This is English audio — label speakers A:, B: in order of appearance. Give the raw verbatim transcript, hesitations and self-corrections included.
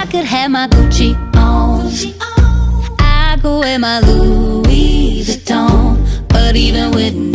A: could have my Gucci on, I go wear my Louis Vuitton. But even with